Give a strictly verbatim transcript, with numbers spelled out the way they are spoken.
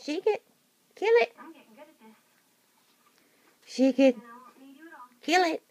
Shake it. Kill it. I'm getting good at this. Shake it. And I won't need you at all. Kill it.